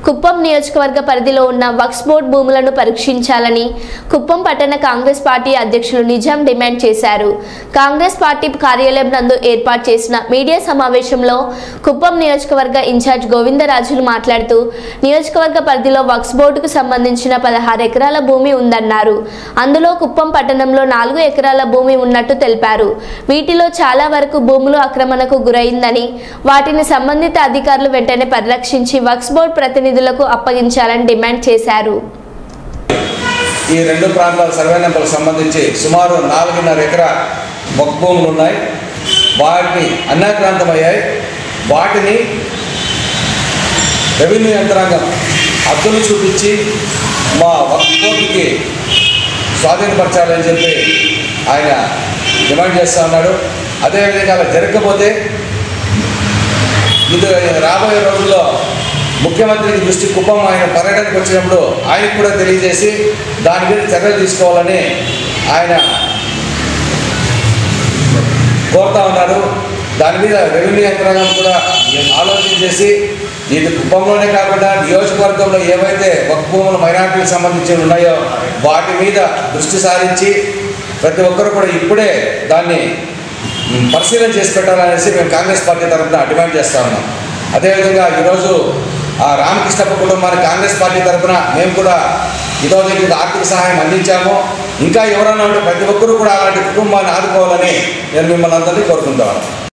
కుప్పం నియోజకవర్గ పరిధిలో ఉన్న వక్ఫ్ బోర్డు భూములను పరీక్షించాలని కుప్పం పట్టణ కాంగ్రెస్ పార్టీ అధ్యక్షులు నిజాం డిమాండ్ చేశారు. కాంగ్రెస్ పార్టీ కార్యాలయం నందు ఏర్పాటు చేసిన మీడియా సమావేశంలో కుప్పం నియోజకవర్గ ఇన్ఛార్జ్ గోవిందరాజులు మాట్లాడుతూ నియోజకవర్గ పరిధిలో వక్ఫ్ బోర్డుకు సంబంధించిన 16 ఎకరాల భూమి ఉందన్నారు. అందులో కుప్పం పట్టణంలో 4 ఎకరాల భూమి ఉన్నట్టు తెలిపారు. వీటిలో చాలా వరకు భూములు ఆక్రమణకు గురైందని వాటిని సంబంధిత అధికారులు వెంటనే పరిరక్షించి వక్ఫ్ బోర్డు ప్రతినిధులకు అప్పగించాలని డిమాండ్ చేశారు. ఈ రెండు ప్రాంతాల సర్వే నెంబర్లకు సంబంధించి సుమారు 4.5 ఎకరా వక్ఫ్ భూములు ఉన్నాయి. వాటిని అన్యాక్రాంతమయ్యాయి. వాటిని రెవెన్యూ యంత్రాంగం అద్దులు చూపించి మా వక్ఫ్ బోర్డుకి స్వాధీనపరచాలని చెప్పి ఆయన డిమాండ్ చేస్తూ ఉన్నాడు. అదేవిధంగా అలా జరగకపోతే ఇది రాబోయే రోజుల్లో ముఖ్యమంత్రి దృష్టి కుప్పం ఆయన పర్యటనకు వచ్చినప్పుడు ఆయనకు కూడా తెలియజేసి దాని మీద చర్యలు తీసుకోవాలని ఆయన కోరుతా ఉన్నారు. దాని మీద రెవెన్యూ యంత్రాంగం కూడా ఆలోచన చేసి ఇది కుప్పంలోనే కాకుండా నియోజకవర్గంలో ఏవైతే వక్ఫ్ భూములు మైనారిటీలకు సంబంధించి ఉన్నాయో వాటి మీద దృష్టి సారించి ప్రతి ఒక్కరు కూడా ఇప్పుడే దాన్ని పరిశీలన చేసి పెట్టాలనేసి మేము కాంగ్రెస్ పార్టీ తరఫున డిమాండ్ చేస్తూ ఉన్నాం. అదేవిధంగా ఈరోజు ఆ రామకృష్ణప్ప కుటుంబానికి కాంగ్రెస్ పార్టీ తరఫున మేము కూడా ఈరోజు ఆర్థిక సహాయం అందించాము. ఇంకా ఎవరైనా ఉంటే ప్రతి ఒక్కరూ కూడా అలాంటి కుటుంబాన్ని ఆదుకోవాలని నేను మిమ్మల్ని అందరినీ కోరుకుంటాను.